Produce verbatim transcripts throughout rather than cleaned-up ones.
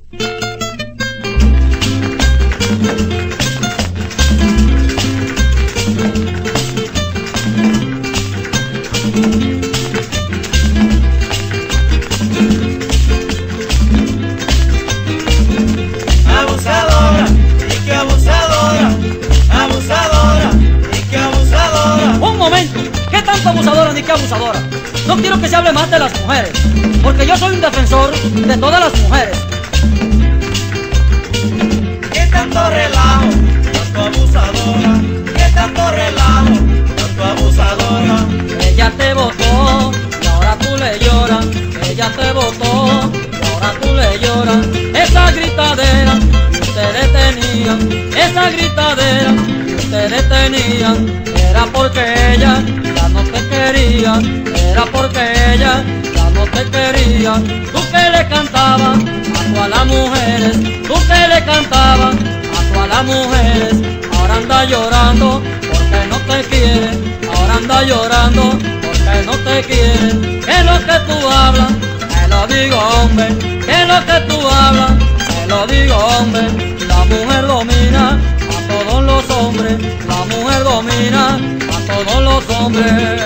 Abusadora, y que abusadora, abusadora, y que abusadora. Un momento, ¿qué tanto abusadora ni qué abusadora? No quiero que se hable más de las mujeres, porque yo soy un defensor de todas las mujeres. ¿Qué tanto relajo, tanto abusadora? ¿Qué tanto relajo, tanto abusadora? Ella te votó y ahora tú le lloras. Ella te votó y ahora tú le lloras. Esa gritadera que ustedes tenían, esa gritadera que ustedes tenían, era porque ella ya no te quería, era porque ella ya no te quería. Tú que le cantabas a todas las mujeres, tú que le cantabas a todas las mujeres, ahora anda llorando porque no te quiere, ahora anda llorando porque no te quiere. ¿Qué es lo que tú hablas? Te lo digo, hombre. ¿Qué es lo que tú hablas? Te lo digo, hombre. La mujer domina a todos los hombres, la mujer domina a todos los hombres.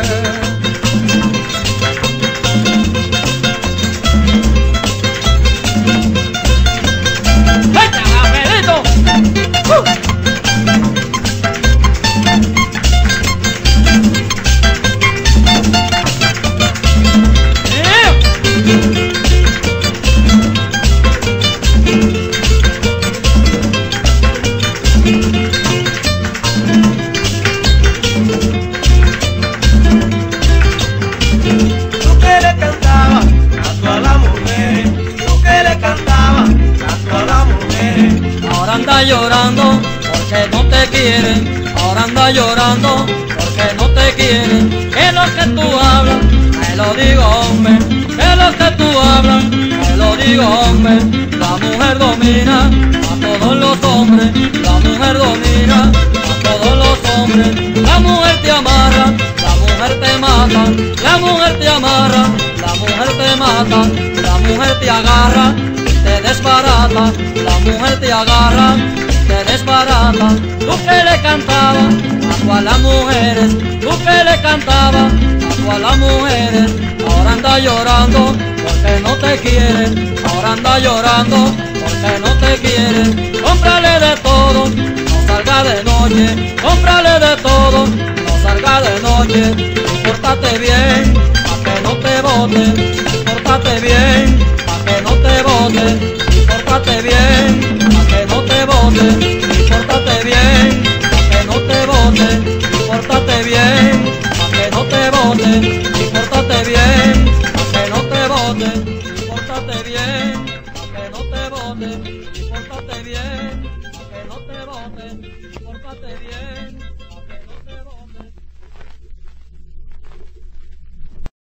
Ahora anda llorando porque no te quieren, ahora anda llorando porque no te quieren. ¿Qué es lo que tú hablas? Te lo digo, hombre. ¿Qué es lo que tú hablas? Te lo digo, hombre. La mujer domina a todos los hombres, la mujer domina a todos los hombres. La mujer te amarra, la mujer te mata, la mujer te amarra, la mujer te mata, la mujer te agarra, te desbarata, la mujer te agarra, te desbarata. Tú que le cantabas a todas las mujeres, tú que le cantabas a todas las mujeres, ahora anda llorando porque no te quieren, ahora anda llorando porque no te quieren. Cómprale de todo, no salga de noche, cómprale de todo, no salga de noche. Pórtate bien, pa' que no te bote, pórtate bien, pa' que no te bote, pórtate bien, pa' que no te bote, pórtate bien, pa' que no te bote, pórtate bien, pa' que no te bote, pórtate bien, pa' que no te bote, pórtate bien, pa' que no te bote, pórtate bien, pa' que no te bote, pórtate bien.